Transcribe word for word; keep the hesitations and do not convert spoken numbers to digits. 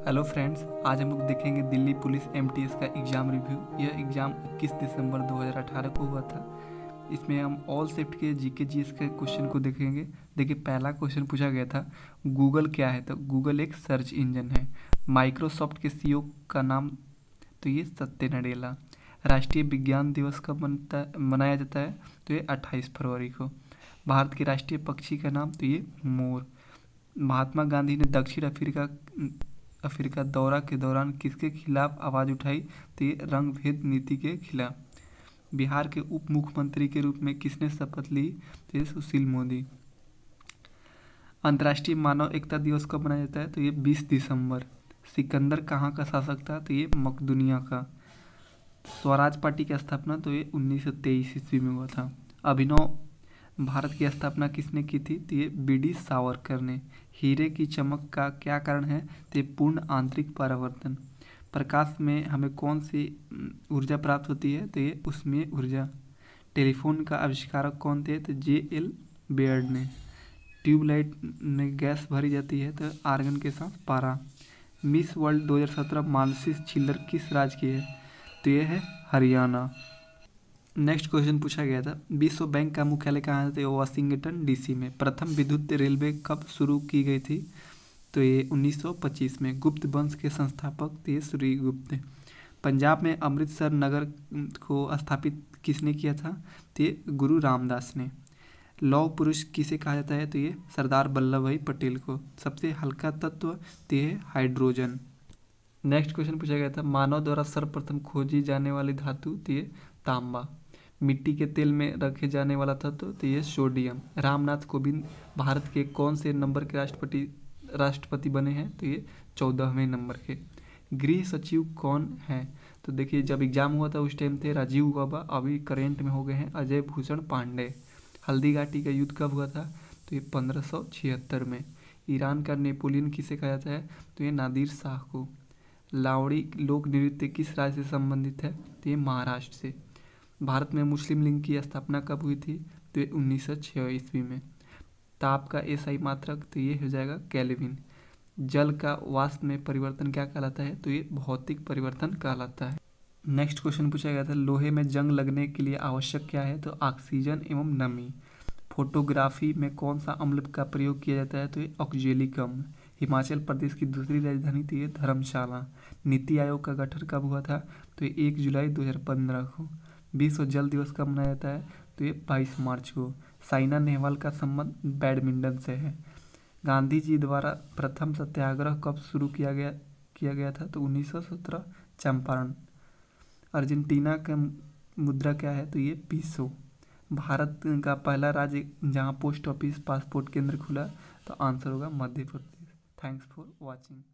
Hello friends, आज हम लोग देखेंगे दिल्ली पुलिस एमटीएस का एग्ज़ाम रिव्यू। यह एग्ज़ाम इक्कीस दिसंबर दो हज़ार अठारह को हुआ था। इसमें हम ऑल शिफ्ट के जीके जीएस के क्वेश्चन को देखेंगे। देखिए, पहला क्वेश्चन पूछा गया था, गूगल क्या है? तो गूगल एक सर्च इंजन है। माइक्रोसॉफ्ट के सीईओ का नाम, तो ये सत्य नडेला। राष्ट्रीय विज्ञान दिवस कब मनता मनाया जाता है? तो ये अट्ठाईस फरवरी को। भारत के राष्ट्रीय पक्षी का नाम, तो ये मोर। महात्मा गांधी ने दक्षिण अफ्रीका अफ्रीका दौरा के दौरान किसके खिलाफ आवाज़ उठाई? तो ये रंग भेद नीति के खिलाफ। बिहार के उप मुख्यमंत्री के रूप में किसने शपथ ली? तो ये सुशील मोदी। अंतर्राष्ट्रीय मानव एकता दिवस कब मनाया जाता है? तो ये बीस दिसंबर। सिकंदर कहाँ का शासक था? तो ये मकदूनिया का। स्वराज पार्टी की स्थापना, तो ये उन्नीस सौ तेईस ईस्वी में हुआ था। अभिनव भारत की स्थापना किसने की थी? तो ये बी डी सावरकर ने। हीरे की चमक का क्या कारण है? तो ये पूर्ण आंतरिक परावर्तन। प्रकाश में हमें कौन सी ऊर्जा प्राप्त होती है? तो ये उसमें ऊर्जा। टेलीफोन का आविष्कारक कौन थे? तो जे एल बेयर्ड ने। ट्यूबलाइट में गैस भरी जाती है, तो आर्गन के साथ पारा। मिस वर्ल्ड दो हज़ार सत्रह मानसी छिल्लर किस राज्य की है? तो ये है हरियाणा। नेक्स्ट क्वेश्चन पूछा गया था, विश्व बैंक का मुख्यालय कहाँ है? तो वाशिंगटन डीसी में। प्रथम विद्युत रेलवे कब शुरू की गई थी? तो ये उन्नीस सौ पच्चीस में। गुप्त वंश के संस्थापक थे श्री गुप्त। पंजाब में अमृतसर नगर को स्थापित किसने किया था? तो ये गुरु रामदास ने। लौह पुरुष किसे कहा जाता है? तो ये सरदार वल्लभ भाई पटेल को। सबसे हल्का तत्व, तो ये हाइड्रोजन। नेक्स्ट क्वेश्चन पूछा गया था, मानव द्वारा सर्वप्रथम खोजी जाने वाली धातु, तो ये तांबा। मिट्टी के तेल में रखे जाने वाला था, तो, तो ये सोडियम। रामनाथ कोविंद भारत के कौन से नंबर के राष्ट्रपति राष्ट्रपति बने हैं? तो ये चौदहवें नंबर के। गृह सचिव कौन है? तो देखिए, जब एग्जाम हुआ था उस टाइम थे राजीव गौबा, अभी करेंट में हो गए हैं अजय भूषण पांडे। हल्दी घाटी का युद्ध कब हुआ था? तो ये पंद्रह सौ छिहत्तर में। ईरान का नेपोलियन किसे कहा जाता है? तो ये नादिर शाह को। लावड़ी लोक नृत्य किस राज्य से संबंधित है? तो ये महाराष्ट्र से। भारत में मुस्लिम लीग की स्थापना कब हुई थी? तो ये उन्नीस सौ छः ईस्वी में। ताप का एसआई मात्रक, तो ये हो जाएगा केल्विन। जल का वाष्प में परिवर्तन क्या कहलाता है? तो ये भौतिक परिवर्तन कहलाता है। नेक्स्ट क्वेश्चन पूछा गया था, लोहे में जंग लगने के लिए आवश्यक क्या है? तो ऑक्सीजन एवं नमी। फोटोग्राफी में कौन सा अम्ल का प्रयोग किया जाता है? तो ये ऑक्जेलिक अम्ल। हिमाचल प्रदेश की दूसरी राजधानी, तो ये धर्मशाला। नीति आयोग का गठन कब हुआ था? तो ये एक जुलाई दो हज़ार पंद्रह को। विश्व जल दिवस कब मनाया जाता है? तो ये बाईस मार्च को। साइना नेहवाल का संबंध बैडमिंटन से है। गांधी जी द्वारा प्रथम सत्याग्रह कब शुरू किया गया किया गया था? तो उन्नीस सौ सत्रह चंपारण। अर्जेंटीना का मुद्रा क्या है? तो ये पीसो। भारत का पहला राज्य जहां पोस्ट ऑफिस पासपोर्ट केंद्र खुला, तो आंसर होगा Madhya Pradesh. Thanks for watching.